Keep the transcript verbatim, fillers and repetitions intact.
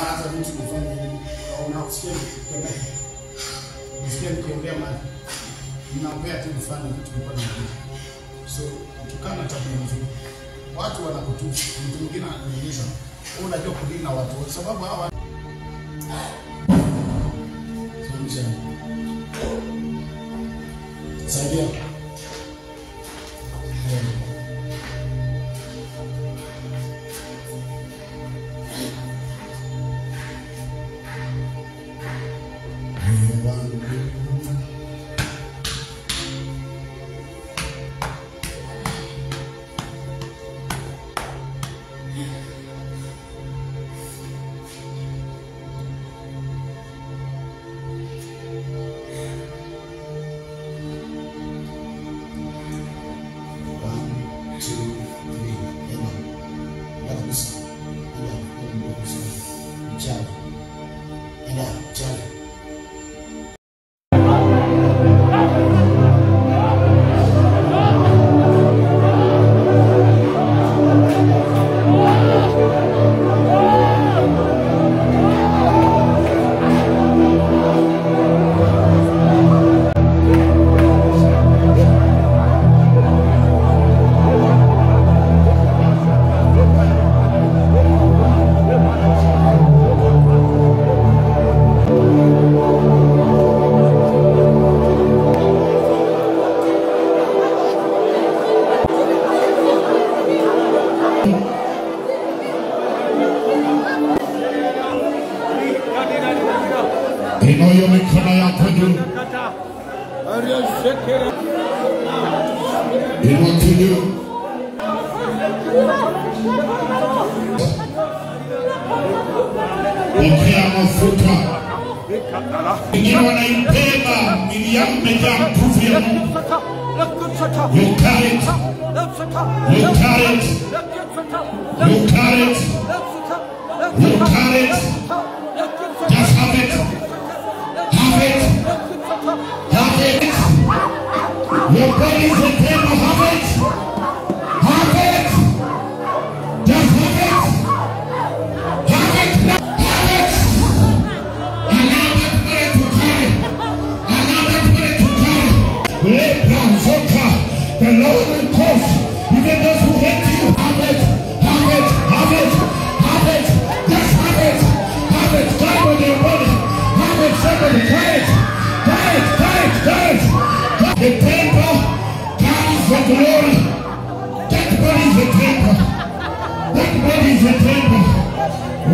hata vitu kufanya hivi na usikie kutembea. Usikie nikiongea mali. Ninaongea tu mfano vitu kwa nini. So tukana tabia nzuri. Watu wanakutusi, mtu mwingine ananiuliza, "Wewe unajua kudili na watu?" Kwa sababu hawa Saidia. Inua mikono yako juu. Inua juu. Pokea mafuta. Wengine wanaipenda mwili yao umejaa nguvu ya Mungu. You carry it. You carry it. You carry it. You carry it. Just have it. Have it. Have it. Your body is a temple. Have it. Have it. Just have it. Have it. Have it. Allow that spirit to carry. Allow that spirit to carry. Lay down, Zoka. The Lord will cause even those who hate you. Have it. Have it. Have it. Have it. Just have it. Have it. Carry with your body. Have it. Somebody carry it. Carry it. Carry it. Carry it. The temple carries the glory. That body is a temple. That body is a temple.